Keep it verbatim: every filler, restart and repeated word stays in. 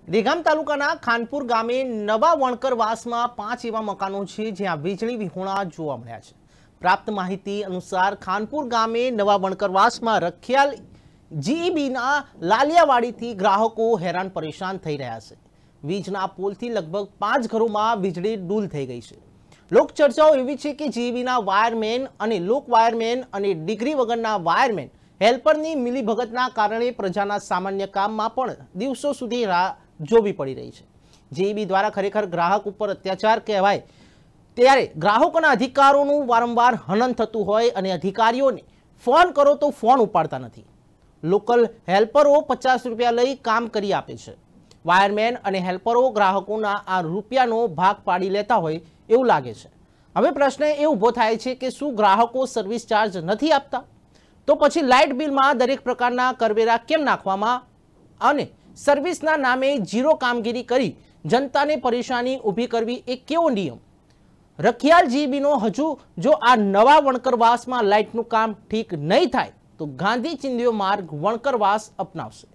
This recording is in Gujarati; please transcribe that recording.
દેગામ તાલુકાના ખાનપુર ગામે નવા વણકરવાસમાં પાંચ એવા મકાનો છે જ્યાં વીજળી વિહોણા જોવા મળ્યા છે। પ્રાપ્ત માહિતી અનુસાર ખાનપુર ગામે નવા વણકરવાસમાં રખિયાલ જીઈબીના લાલિયાવાડીથી ગ્રાહકો હેરાન પરેશાન થઈ રહ્યા છે। વીજના પોલથી લગભગ પાંચ ઘરોમાં વીજળી ડૂલ થઈ ગઈ છે। લોક ચર્ચાઓ એવી છે કે જીઈબીના વાયરમેન અને લોક વાયરમેન અને ડિગ્રી વગરના વાયરમેન હેલ્પરની મિલીભગતના કારણે પ્રજાના સામાન્ય કામમાં પણ દિવસો સુધી રાહ જોવી પડી રહી છે। જીઈબી દ્વારા ખરેખર ગ્રાહક ઉપર અત્યાચાર કહેવાય ત્યારે ગ્રાહકોના અધિકારોનું વારંવાર હનન થતું હોય અને અધિકારીઓને ફોન કરો તો ફોન ઉપાડતા નથી। લોકલ હેલ્પરો પચાસ રૂપિયા લઈ કામ કરી આપે છે। વાયરમેન અને હેલ્પરો ગ્રાહકોના આ રૂપિયાનો ભાગ પાડી લેતા હોય એવું લાગે છે। હવે પ્રશ્ન એ ઊભો થાય છે કે શું ગ્રાહકો સર્વિસ ચાર્જ નથી આપતા? તો પછી લાઇટ બિલમાં દરેક પ્રકારના કરવેરા કેમ નાખવામાં અને સર્વિસના નામે ઝીરો કામગીરી કરી જનતાને પરેશાની ઊભી કરવી એ કેવો નિયમ? રખિયાલ જીઈબીનો હજુ જો આ નવા વણકરવાસમાં લાઇટનું કામ ઠીક નહીં થાય તો ગાંધી ચિંધ્યો માર્ગ વણકરવાસ અપનાવશે।